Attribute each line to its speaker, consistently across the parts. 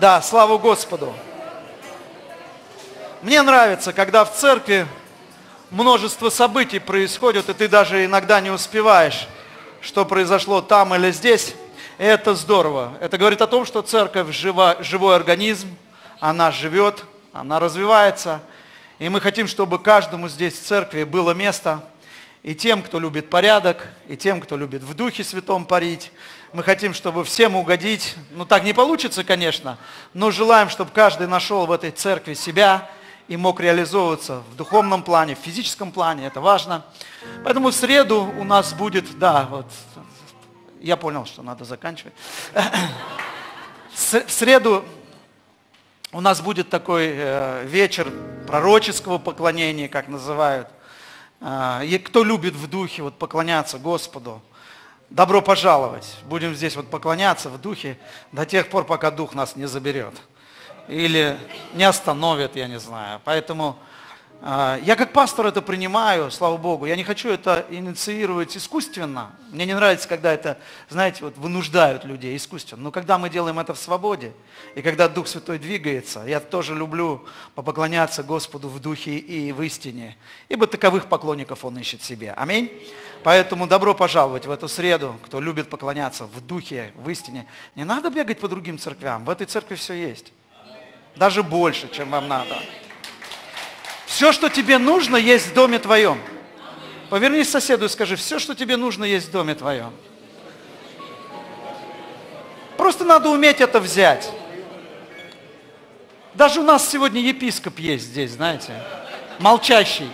Speaker 1: Да, слава Господу. Мне нравится, когда в церкви множество событий происходит, и ты даже иногда не успеваешь, что произошло там или здесь. И это здорово. Это говорит о том, что церковь живой организм, она живет, она развивается. И мы хотим, чтобы каждому здесь в церкви было место. И тем, кто любит порядок, и тем, кто любит в Духе Святом парить. Мы хотим, чтобы всем угодить. Ну, так не получится, конечно, но желаем, чтобы каждый нашел в этой церкви себя и мог реализовываться в духовном плане, в физическом плане. Это важно. Поэтому в среду у нас будет, да, вот, я понял, что надо заканчивать. В среду у нас будет такой вечер пророческого поклонения, как называют. И кто любит в духе вот поклоняться Господу, добро пожаловать. Будем здесь вот поклоняться в духе до тех пор, пока дух нас не заберет. Или не остановит, я не знаю. Поэтому я как пастор это принимаю, слава Богу. Я не хочу это инициировать искусственно. Мне не нравится, когда это, знаете, вот вынуждают людей искусственно. Но когда мы делаем это в свободе, и когда Дух Святой двигается, я тоже люблю попоклоняться Господу в духе и в истине. Ибо таковых поклонников Он ищет себе. Аминь. Поэтому добро пожаловать в эту среду, кто любит поклоняться в духе, в истине. Не надо бегать по другим церквям. В этой церкви все есть. Даже больше, чем вам надо. Все, что тебе нужно, есть в доме твоем. Повернись к соседу и скажи, все, что тебе нужно, есть в доме твоем. Просто надо уметь это взять. Даже у нас сегодня епископ есть здесь, знаете, молчащий.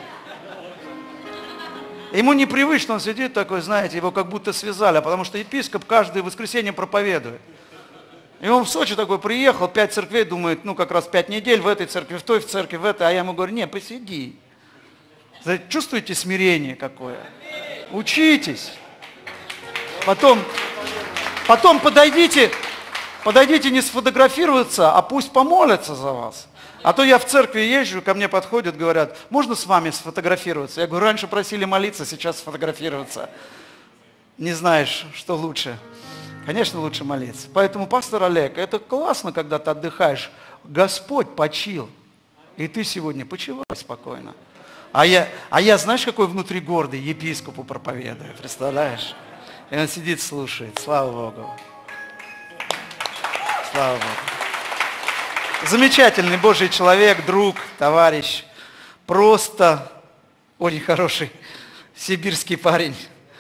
Speaker 1: Ему непривычно, он сидит такой, знаете, его как будто связали, потому что епископ каждое воскресенье проповедует. И он в Сочи такой приехал, 5 церквей, думает, ну как раз 5 недель в этой церкви, в той, в церкви, в этой. А я ему говорю, не, посиди. Чувствуете смирение какое? Учитесь. Потом подойдите не сфотографироваться, а пусть помолятся за вас. А то я в церкви езжу, ко мне подходят, говорят, можно с вами сфотографироваться? Я говорю, раньше просили молиться, сейчас сфотографироваться. Не знаешь, что лучше. Конечно, лучше молиться. Поэтому, пастор Олег, это классно, когда ты отдыхаешь. Господь почил. И ты сегодня почивай спокойно. А я, знаешь, какой внутри гордый, епископу проповедую, представляешь? И он сидит, слушает. Слава Богу. Слава Богу. Замечательный Божий человек, друг, товарищ. Просто очень хороший сибирский парень.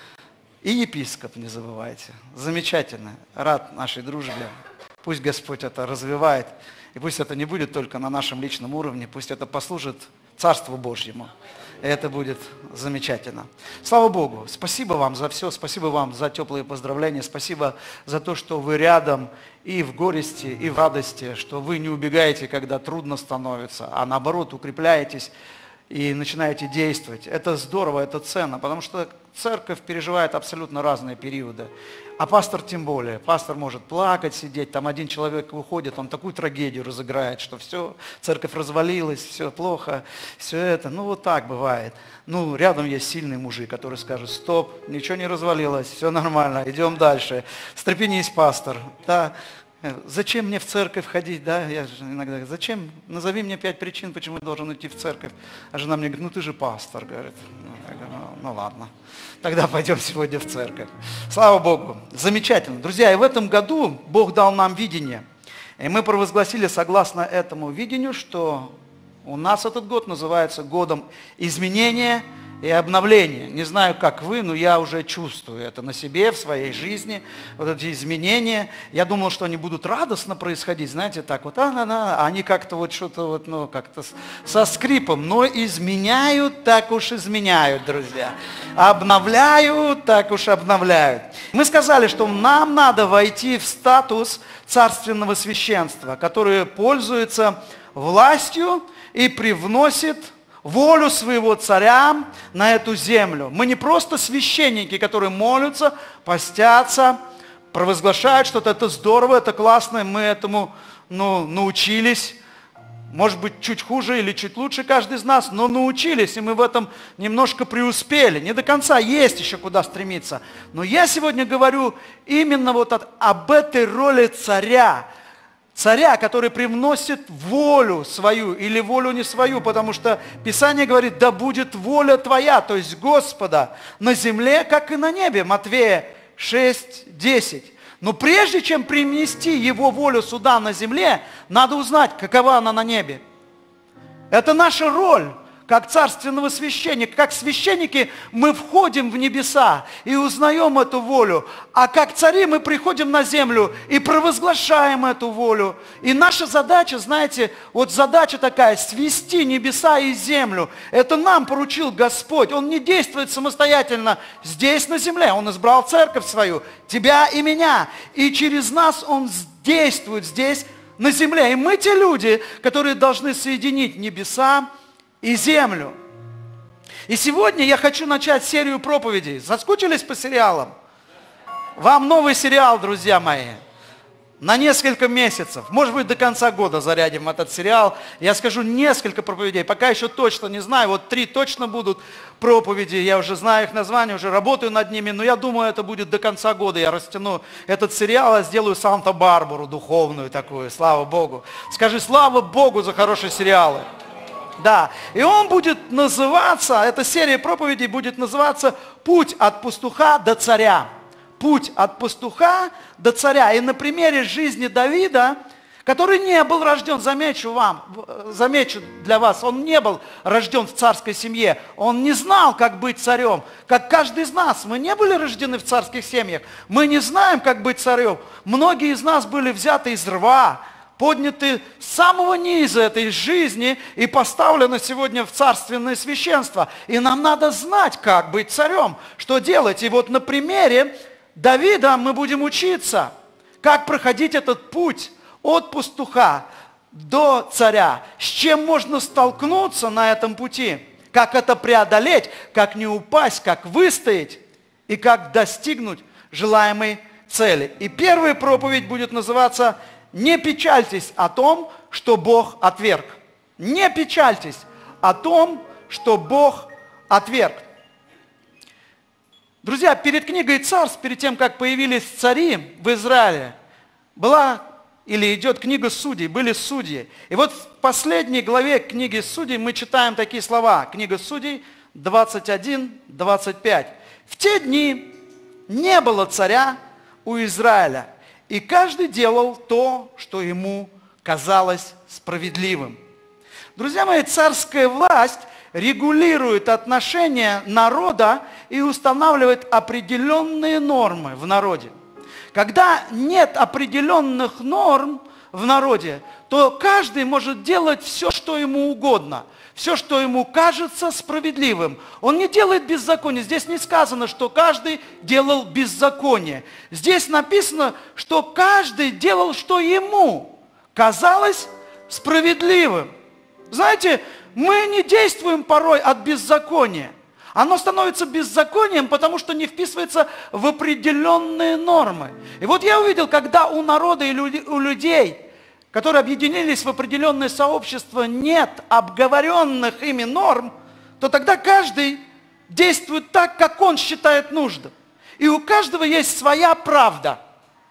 Speaker 1: И епископ, не забывайте. Замечательно. Рад нашей дружбе. Пусть Господь это развивает. И пусть это не будет только на нашем личном уровне. Пусть это послужит Царству Божьему. И это будет замечательно. Слава Богу. Спасибо вам за все. Спасибо вам за теплые поздравления. Спасибо за то, что вы рядом и в горести, и в радости. Что вы не убегаете, когда трудно становится, а наоборот укрепляетесь и начинаете действовать. Это здорово, это ценно, потому что церковь переживает абсолютно разные периоды. А пастор тем более. Пастор может плакать, сидеть, там один человек выходит, он такую трагедию разыграет, что все, церковь развалилась, все плохо, все это. Ну вот так бывает. Ну рядом есть сильный мужик, который скажет, стоп, ничего не развалилось, все нормально, идем дальше. Встрепенись, пастор. Да. Зачем мне в церковь ходить, да? Я же иногда говорю, зачем? Назови мне 5 причин, почему я должен идти в церковь. А жена мне говорит, ну ты же пастор, говорит. Я говорю, ну ладно, тогда пойдем сегодня в церковь. Слава Богу, замечательно. Друзья, и в этом году Бог дал нам видение. И мы провозгласили согласно этому видению, что у нас этот год называется годом изменения и обновления. Не знаю, как вы, но я уже чувствую это на себе, в своей жизни, вот эти изменения. Я думал, что они будут радостно происходить, знаете, так вот, а они как-то вот что-то вот, ну, как-то со скрипом, но изменяют, так уж изменяют, друзья. Обновляют, так уж обновляют. Мы сказали, что нам надо войти в статус царственного священства, которое пользуется властью и привносит волю своего царя на эту землю. Мы не просто священники, которые молятся, постятся, провозглашают что-то. Это здорово, это классно, мы этому научились. Может быть, чуть хуже или чуть лучше каждый из нас, но научились, и мы в этом немножко преуспели. Не до конца, есть еще куда стремиться. Но я сегодня говорю именно вот об этой роли царя. царя, который привносит волю свою или волю не свою, потому что Писание говорит, да будет воля твоя, то есть Господа, на земле, как и на небе. Матвея 6:10. Но прежде чем принести Его волю сюда на земле, надо узнать, какова она на небе. Это наша роль, как царственного священника. Как священники мы входим в небеса и узнаем эту волю. А как цари мы приходим на землю и провозглашаем эту волю. И наша задача, знаете, вот задача такая, свести небеса и землю. Это нам поручил Господь. Он не действует самостоятельно здесь на земле. Он избрал церковь свою, тебя и меня. И через нас Он действует здесь на земле. И мы те люди, которые должны соединить небеса и землю. И сегодня я хочу начать серию проповедей. Соскучились по сериалам? Вам новый сериал, друзья мои, на несколько месяцев. Может быть, до конца года зарядим этот сериал. Я скажу несколько проповедей. Пока еще точно не знаю. Вот 3 точно будут проповеди. Я уже знаю их название, уже работаю над ними. Но я думаю, это будет до конца года. Я растяну этот сериал, сделаю Санта-Барбару духовную такую. Слава Богу. Скажи, слава Богу за хорошие сериалы. Да, и он будет называться, эта серия проповедей будет называться «Путь от пастуха до царя». Путь от пастуха до царя. И на примере жизни Давида, который не был рожден, замечу для вас, он не был рожден в царской семье, он не знал, как быть царем, как каждый из нас. Мы не были рождены в царских семьях, мы не знаем, как быть царем. Многие из нас были взяты из рва, подняты с самого низа этой жизни и поставлены сегодня в царственное священство. И нам надо знать, как быть царем, что делать. И вот на примере Давида мы будем учиться, как проходить этот путь от пастуха до царя, с чем можно столкнуться на этом пути, как это преодолеть, как не упасть, как выстоять и как достигнуть желаемой цели. И первая проповедь будет называться «Не печальтесь о том, что Бог отверг». Не печальтесь о том, что Бог отверг. Друзья, перед книгой Царств, перед тем, как появились цари в Израиле, была или идет книга Судей, были судьи. И вот в последней главе книги Судей мы читаем такие слова. Книга Судей 21-25. «В те дни не было царя у Израиля, и каждый делал то, что ему казалось справедливым». Друзья мои, царская власть регулирует отношения народа и устанавливает определенные нормы в народе. Когда нет определенных норм в народе, то каждый может делать все, что ему угодно, все, что ему кажется справедливым. Он не делает беззаконие. Здесь не сказано, что каждый делал беззаконие. Здесь написано, что каждый делал, что ему казалось справедливым. Знаете, мы не действуем порой от беззакония. Оно становится беззаконием, потому что не вписывается в определенные нормы. И вот я увидел, когда у народа и у людей, которые объединились в определенное сообщество, нет обговоренных ими норм, то тогда каждый действует так, как он считает нужным. И у каждого есть своя правда.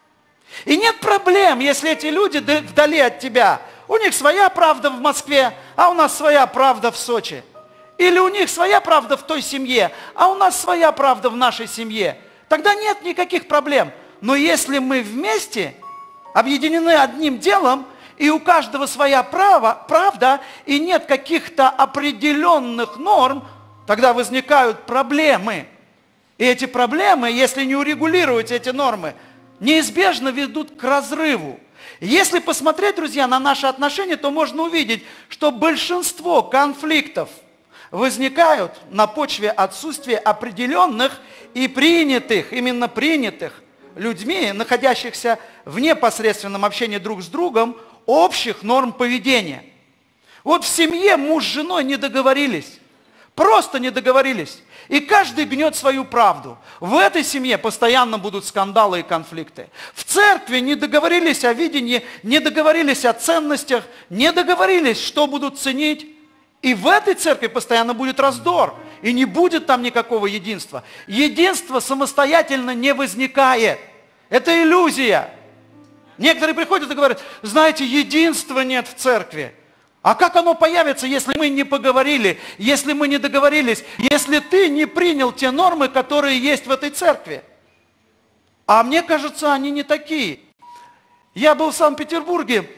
Speaker 1: И нет проблем, если эти люди вдали от тебя. У них своя правда в Москве, а у нас своя правда в Сочи. Или у них своя правда в той семье, а у нас своя правда в нашей семье. Тогда нет никаких проблем. Но если мы вместе объединены одним делом, и у каждого своя правда, и нет каких-то определенных норм, тогда возникают проблемы. И эти проблемы, если не урегулировать эти нормы, неизбежно ведут к разрыву. Если посмотреть, друзья, на наши отношения, то можно увидеть, что большинство конфликтов возникают на почве отсутствия определенных и принятых, именно принятых людьми, находящихся в непосредственном общении друг с другом, общих норм поведения. Вот в семье муж с женой не договорились, просто не договорились, и каждый гнет свою правду. В этой семье постоянно будут скандалы и конфликты. В церкви не договорились о видении, не договорились о ценностях, не договорились, что будут ценить. И в этой церкви постоянно будет раздор, и не будет там никакого единства. Единство самостоятельно не возникает. Это иллюзия. Некоторые приходят и говорят, знаете, единства нет в церкви. А как оно появится, если мы не поговорили, если мы не договорились, если ты не принял те нормы, которые есть в этой церкви? А мне кажется, они не такие. Я был в Санкт-Петербурге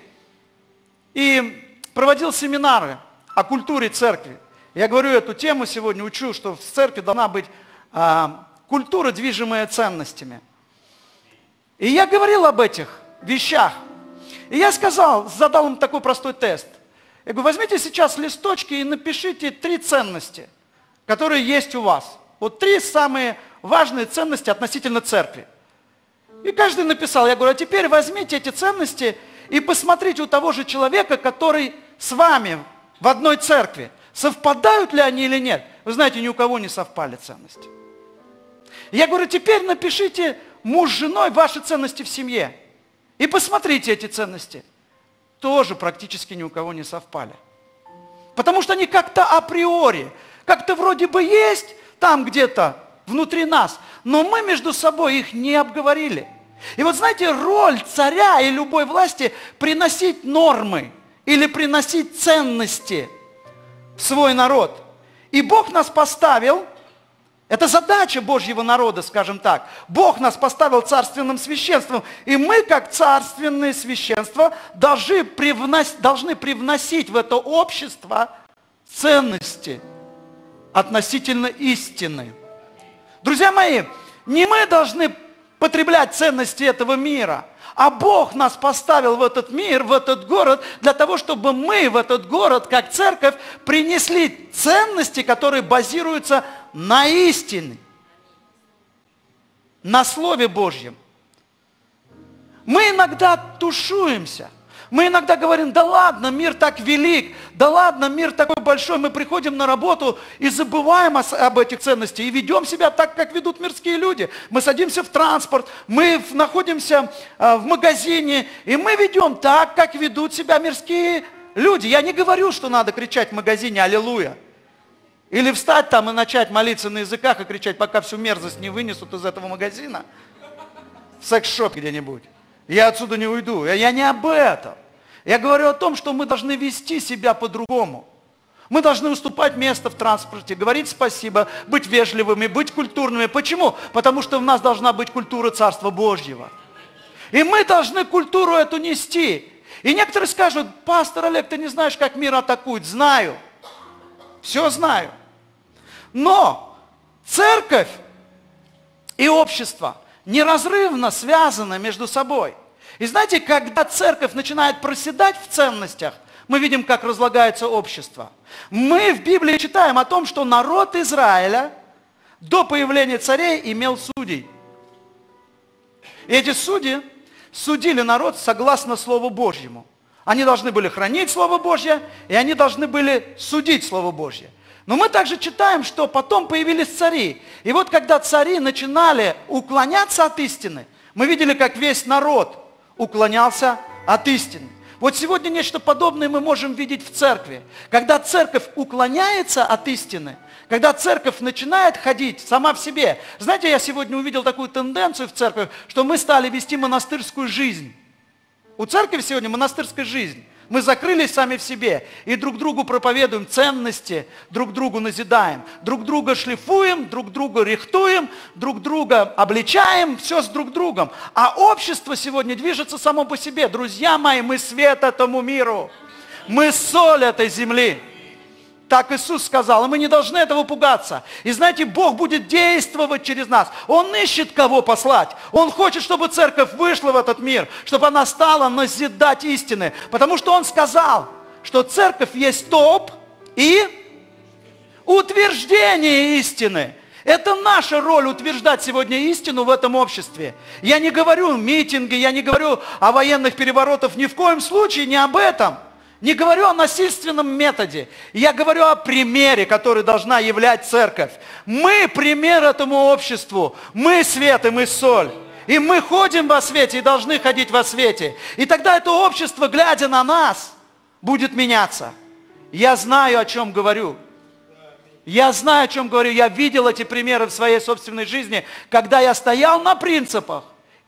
Speaker 1: и проводил семинары о культуре церкви. Я говорю эту тему сегодня, учу, что в церкви должна быть культура, движимая ценностями. И я говорил об этих вещах. И я задал им такой простой тест. Я говорю, возьмите сейчас листочки и напишите 3 ценности, которые есть у вас. Вот 3 самые важные ценности относительно церкви. И каждый написал. Я говорю, а теперь возьмите эти ценности и посмотрите у того же человека, который с вами в одной церкви. Совпадают ли они или нет? Вы знаете, ни у кого не совпали ценности. Я говорю, теперь напишите муж с женой ваши ценности в семье. И посмотрите эти ценности. Тоже практически ни у кого не совпали. Потому что они как-то априори, как-то вроде бы есть там где-то внутри нас, но мы между собой их не обговорили. И вот знаете, роль царя и любой власти приносить нормы или приносить ценности в свой народ. И Бог нас поставил, это задача Божьего народа, скажем так. Бог нас поставил царственным священством, и мы, как царственное священство, должны привносить в это общество ценности относительно истины. Друзья мои, не мы должны потреблять ценности этого мира, а Бог нас поставил в этот мир, в этот город, для того, чтобы мы в этот город, как церковь, принесли ценности, которые базируются на истине, на Слове Божьем. Мы иногда тушуемся. Мы иногда говорим, да ладно, мир так велик, да ладно, мир такой большой. Мы приходим на работу и забываем об этих ценностях и ведем себя так, как ведут мирские люди. Мы садимся в транспорт, мы находимся в магазине, и мы ведем так, как ведут себя мирские люди. Я не говорю, что надо кричать в магазине «Аллилуйя». Или встать там и начать молиться на языках и кричать, пока всю мерзость не вынесут из этого магазина. В секс-шоп где-нибудь. Я отсюда не уйду. Я не об этом. Я говорю о том, что мы должны вести себя по-другому. Мы должны уступать место в транспорте, говорить спасибо, быть вежливыми, быть культурными. Почему? Потому что у нас должна быть культура Царства Божьего. И мы должны культуру эту нести. И некоторые скажут, пастор Олег, ты не знаешь, как мир атакует. Знаю. Все знаю. Но церковь и общество неразрывно связаны между собой. И знаете, когда церковь начинает проседать в ценностях, мы видим, как разлагается общество. Мы в Библии читаем о том, что народ Израиля до появления царей имел судей. И эти судьи судили народ согласно Слову Божьему. Они должны были хранить Слово Божье, и они должны были судить Слово Божье. Но мы также читаем, что потом появились цари. И вот когда цари начинали уклоняться от истины, мы видели, как весь народ уклонялся от истины. Вот сегодня нечто подобное мы можем видеть в церкви. Когда церковь уклоняется от истины, когда церковь начинает ходить сама в себе. Знаете, я сегодня увидел такую тенденцию в церкви, что мы стали вести монастырскую жизнь. У церкви сегодня монастырская жизнь. Мы закрылись сами в себе и друг другу проповедуем ценности, друг другу назидаем, друг друга шлифуем, друг друга рихтуем, друг друга обличаем, все с друг другом. А общество сегодня движется само по себе. Друзья мои, мы свет этому миру, мы соль этой земли. Так Иисус сказал, и мы не должны этого пугаться. И знаете, Бог будет действовать через нас. Он ищет, кого послать. Он хочет, чтобы церковь вышла в этот мир, чтобы она стала назидать истины. Потому что Он сказал, что церковь есть столб и утверждение истины. Это наша роль утверждать сегодня истину в этом обществе. Я не говорю митинги, я не говорю о военных переворотах, ни в коем случае не об этом. Не говорю о насильственном методе, я говорю о примере, который должна являть церковь. Мы пример этому обществу, мы свет и мы соль. И мы ходим во свете и должны ходить во свете. И тогда это общество, глядя на нас, будет меняться. Я знаю, о чем говорю. Я знаю, о чем говорю. Я видел эти примеры в своей собственной жизни, когда я стоял на принципах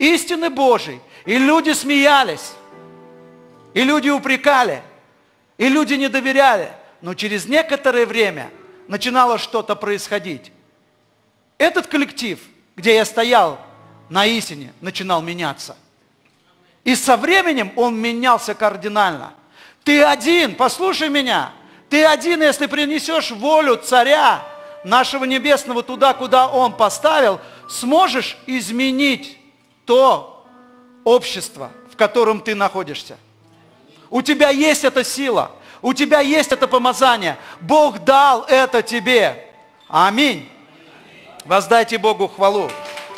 Speaker 1: истины Божьей. И люди смеялись, и люди упрекали, и люди не доверяли. Но через некоторое время начинало что-то происходить. Этот коллектив, где я стоял на истине, начинал меняться. И со временем он менялся кардинально. Ты один, послушай меня, ты один, если принесешь волю царя нашего небесного туда, куда он поставил, сможешь изменить то общество, в котором ты находишься. У тебя есть эта сила, у тебя есть это помазание. Бог дал это тебе. Аминь. Воздайте Богу хвалу.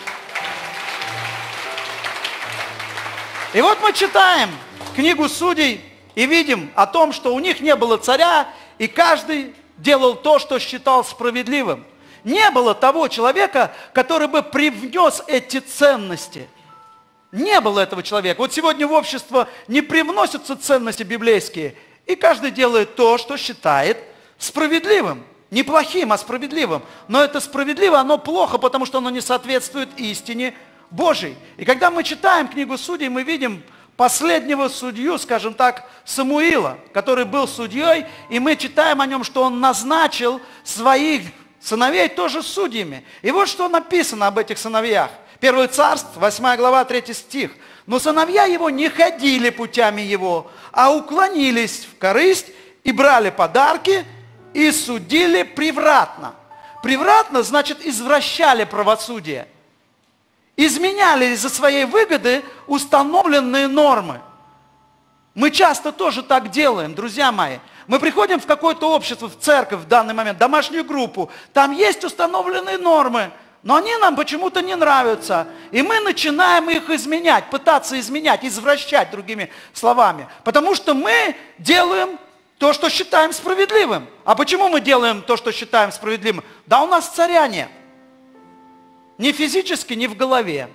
Speaker 1: И вот мы читаем книгу Судей и видим о том, что у них не было царя, и каждый делал то, что считал справедливым. Не было того человека, который бы привнес эти ценности. Не было этого человека. Вот сегодня в общество не привносятся ценности библейские, и каждый делает то, что считает справедливым. Не плохим, а справедливым. Но это справедливо, оно плохо, потому что оно не соответствует истине Божьей. И когда мы читаем книгу Судей, мы видим последнего судью, скажем так, Самуила, который был судьей, и мы читаем о нем, что он назначил своих сыновей тоже судьями. И вот что написано об этих сыновьях. 1 Царств, 8 глава, 3 стих. «Но сыновья его не ходили путями его, а уклонились в корысть и брали подарки, и судили превратно». Превратно значит извращали правосудие. Изменяли из-за своей выгоды установленные нормы. Мы часто тоже так делаем, друзья мои. Мы приходим в какое-то общество, в церковь в данный момент, домашнюю группу. Там есть установленные нормы, но они нам почему-то не нравятся. И мы начинаем их изменять, пытаться изменять, извращать, другими словами. Потому что мы делаем то, что считаем справедливым. А почему мы делаем то, что считаем справедливым? Да у нас царя нет. Ни физически, ни в голове.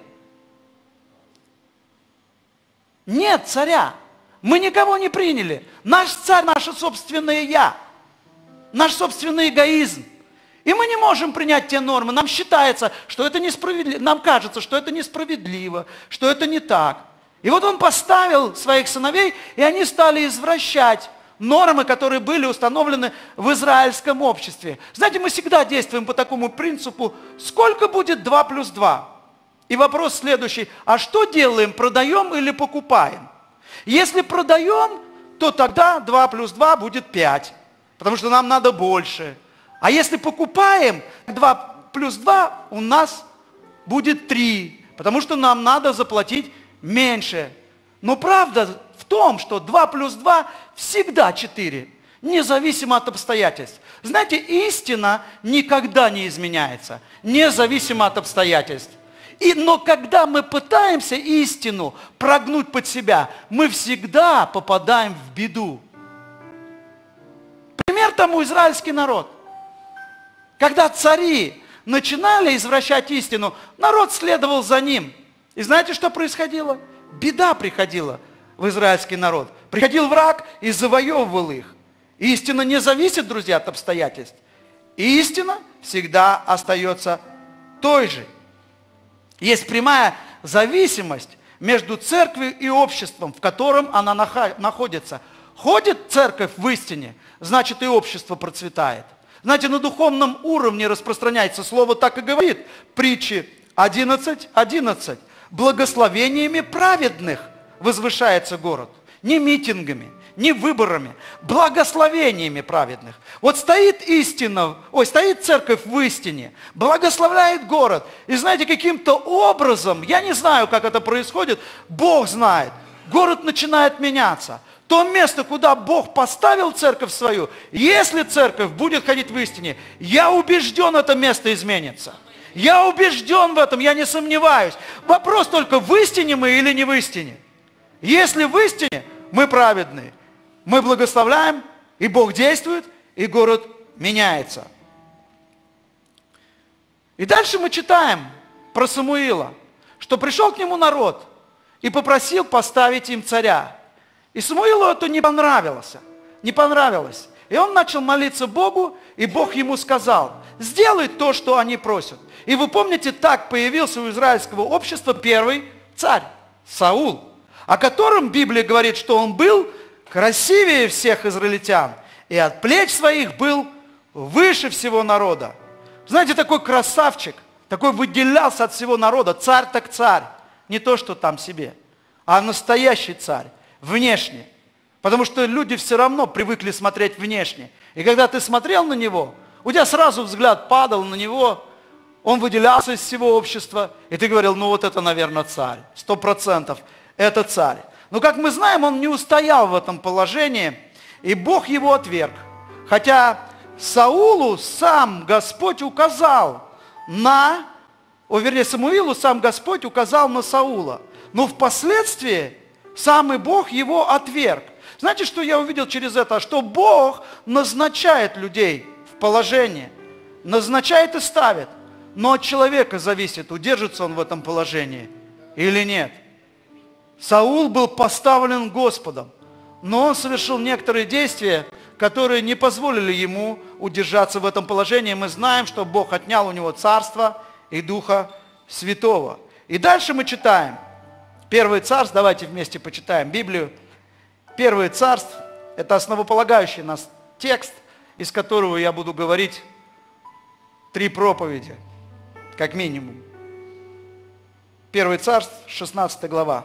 Speaker 1: Нет царя. Мы никого не приняли. Наш царь, наше собственное я. Наш собственный эгоизм. И мы не можем принять те нормы. Нам считается, что это несправедливо. Нам кажется, что это несправедливо, что это не так. И вот он поставил своих сыновей, и они стали извращать нормы, которые были установлены в израильском обществе. Знаете, мы всегда действуем по такому принципу, сколько будет 2 плюс 2? И вопрос следующий, а что делаем, продаем или покупаем? Если продаем, то тогда 2 плюс 2 будет 5, потому что нам надо больше. А если покупаем, 2 плюс 2 у нас будет 3, потому что нам надо заплатить меньше. Но правда в том, что 2 плюс 2 всегда 4, независимо от обстоятельств. Знаете, истина никогда не изменяется, независимо от обстоятельств. Но когда мы пытаемся истину прогнуть под себя, мы всегда попадаем в беду. Пример тому израильский народ. Когда цари начинали извращать истину, народ следовал за ним. И знаете, что происходило? Беда приходила в израильский народ. Приходил враг и завоевывал их. Истина не зависит, друзья, от обстоятельств. Истина всегда остается той же. Есть прямая зависимость между церковью и обществом, в котором она находится. Ходит церковь в истине, значит и общество процветает. Знаете, на духовном уровне распространяется слово, так и говорит. Притчи 11:11. Благословениями праведных возвышается город. Не митингами, не выборами, благословениями праведных. Вот стоит стоит церковь в истине, благословляет город. И знаете, каким-то образом, я не знаю, как это происходит, Бог знает, город начинает меняться. То место, куда Бог поставил церковь свою, если церковь будет ходить в истине, я убежден, это место изменится. Я убежден в этом, я не сомневаюсь. Вопрос только, в истине мы или не в истине. Если в истине, мы праведные. Мы благословляем, и Бог действует, и город меняется. И дальше мы читаем про Самуила, что пришел к нему народ и попросил поставить им царя. И Самуилу это не понравилось. И он начал молиться Богу, и Бог ему сказал, сделай то, что они просят. И вы помните, так появился у израильского общества первый царь Саул, о котором Библия говорит, что он был красивее всех израильтян и от плеч своих был выше всего народа. Знаете, такой красавчик, такой выделялся от всего народа, царь так царь, не то, что там себе, а настоящий царь, внешне. Потому что люди все равно привыкли смотреть внешне. И когда ты смотрел на него, у тебя сразу взгляд падал на него, он выделялся из всего общества, и ты говорил, ну вот это, наверное, царь, 100% это царь. Но, как мы знаем, он не устоял в этом положении, и Бог его отверг. Хотя Саулу сам Господь указал Самуилу сам Господь указал на Саула. Но впоследствии самый Бог его отверг. Знаете, что я увидел через это? Что Бог назначает людей в положение, назначает и ставит. Но от человека зависит, удержится он в этом положении или нет. Саул был поставлен Господом, но он совершил некоторые действия, которые не позволили ему удержаться в этом положении. Мы знаем, что Бог отнял у него царство и Духа Святого. И дальше мы читаем. Первое царство, давайте вместе почитаем Библию. Первое царство – это основополагающий нас текст, из которого я буду говорить 3 проповеди, как минимум. Первое царство, 16 глава.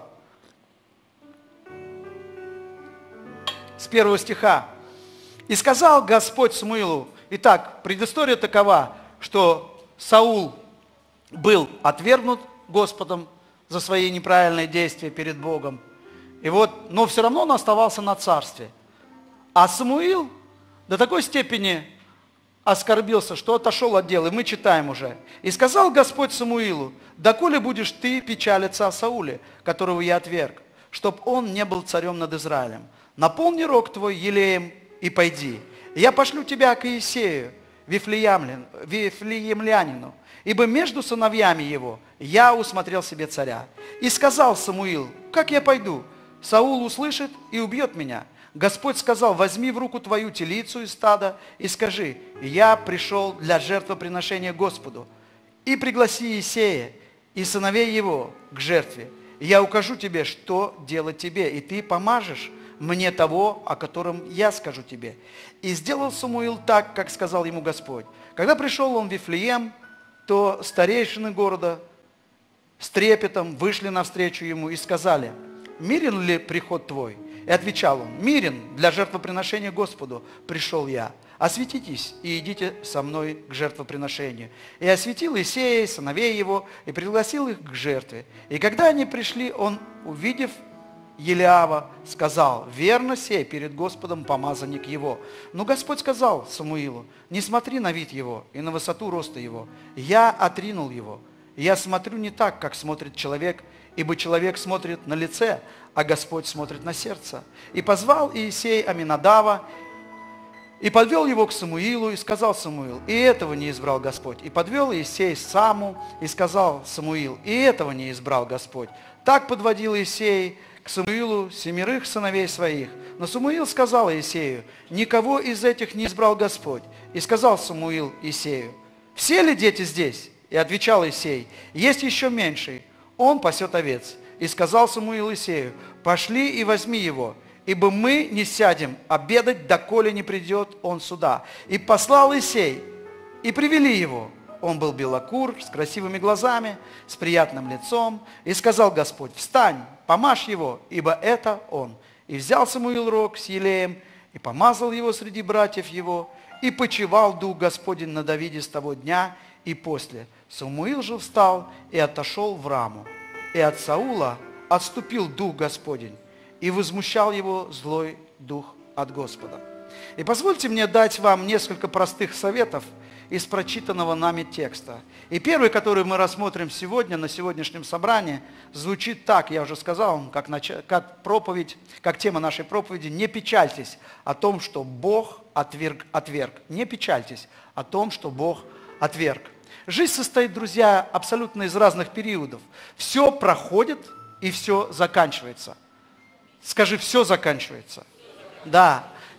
Speaker 1: С 1 стиха. «И сказал Господь Самуилу». Итак, предыстория такова, что Саул был отвергнут Господом за свои неправильные действия перед Богом. И вот, но все равно он оставался на царстве. А Самуил до такой степени оскорбился, что отошел от дела. И мы читаем уже. «И сказал Господь Самуилу, доколе будешь ты печалиться о Сауле, которого я отверг, чтоб он не был царем над Израилем. Наполни рог твой елеем и пойди. И я пошлю тебя к Иисею, Вифлеемлянину, ибо между сыновьями его я усмотрел себе царя. И сказал Самуил, как я пойду? Саул услышит и убьет меня. Господь сказал, возьми в руку твою телицу из стада и скажи, я пришел для жертвоприношения Господу. И пригласи Иисея и сыновей его к жертве. И я укажу тебе, что делать тебе, и ты помажешь мне того, о котором я скажу тебе. И сделал Самуил так, как сказал ему Господь. Когда пришел он в Вифлеем, то старейшины города с трепетом вышли навстречу ему и сказали, мирен ли приход твой? И отвечал он, мирен, для жертвоприношения Господу пришел я. Осветитесь и идите со мной к жертвоприношению. И осветил Иисея, сыновей его, и пригласил их к жертве. И когда они пришли, он, увидев Елиава, сказал, верно сей перед Господом помазанник его. Но Господь сказал Самуилу, не смотри на вид его и на высоту роста его. Я отринул его. Я смотрю не так, как смотрит человек, ибо человек смотрит на лице, а Господь смотрит на сердце. И позвал Иисей Аминадава, и подвел его к Самуилу, и сказал Самуил, и этого не избрал Господь. И подвел Иисей Саму, и сказал Самуил, и этого не избрал Господь. Так подводил Иисей к Самуилу 7 сыновей своих. Но Самуил сказал Иисею, никого из этих не избрал Господь. И сказал Самуил Иисею, все ли дети здесь? И отвечал Иисей, есть еще меньший, он пасет овец. И сказал Самуил Иисею, пошли и возьми его, ибо мы не сядем обедать, доколе не придет он сюда. И послал Иисей, и привели его. Он был белокур, с красивыми глазами, с приятным лицом. И сказал Господь, встань, помажь его, ибо это он. И взял Самуил рог с елеем, и помазал его среди братьев его, и почивал Дух Господень на Давиде с того дня и после. Самуил же встал и отошел в Раму. И от Саула отступил Дух Господень, и возмущал его злой дух от Господа. И позвольте мне дать вам несколько простых советов из прочитанного нами текста. И первый, который мы рассмотрим сегодня, на сегодняшнем собрании, звучит так, я уже сказал, как проповедь, как тема нашей проповеди, не печальтесь о том, что Бог отверг. Не печальтесь о том, что Бог отверг. Жизнь состоит, друзья, абсолютно из разных периодов. Все проходит и все заканчивается. Скажи, все заканчивается. Да.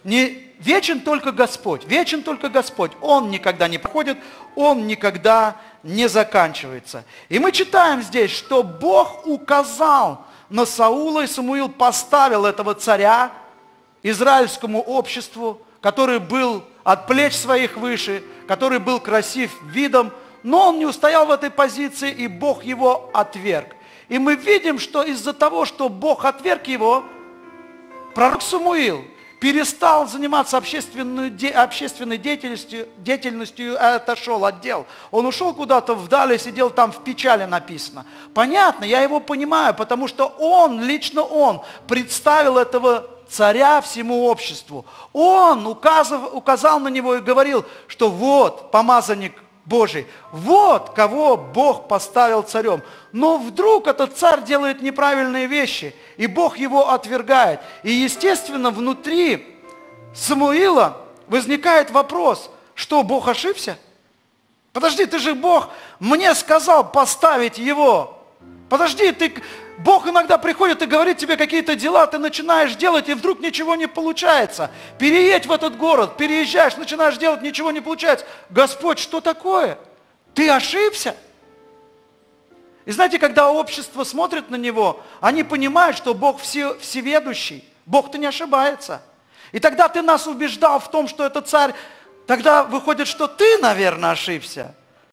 Speaker 1: Не вечен только Господь, вечен только Господь. Он никогда не проходит, Он никогда не заканчивается. И мы читаем здесь, что Бог указал на Саула, и Самуил поставил этого царя израильскому обществу, который был от плеч своих выше, который был красив видом, но он не устоял в этой позиции, и Бог его отверг. И мы видим, что из-за того, что Бог отверг его, пророк Самуил перестал заниматься общественной деятельностью и отошел от дел. Он ушел куда-то вдали, сидел там в печали, написано. Понятно, я его понимаю, потому что лично он представил этого царя всему обществу. Он указал на него и говорил, что вот помазанник Божий, вот кого Бог поставил царем. Но вдруг этот царь делает неправильные вещи, и Бог его отвергает. И, естественно, внутри Самуила возникает вопрос, что Бог ошибся? Подожди, ты же Бог мне сказал поставить его. Подожди, Бог иногда приходит и говорит тебе какие-то дела, ты начинаешь делать, и вдруг ничего не получается. Переедь в этот город, переезжаешь, начинаешь делать, ничего не получается. Господь, что такое? Ты ошибся? И знаете, когда общество смотрит на него, они понимают, что Бог всеведущий, Бог-то не ошибается. И тогда ты нас убеждал в том, что этот царь, тогда выходит, что ты, наверное, ошибся.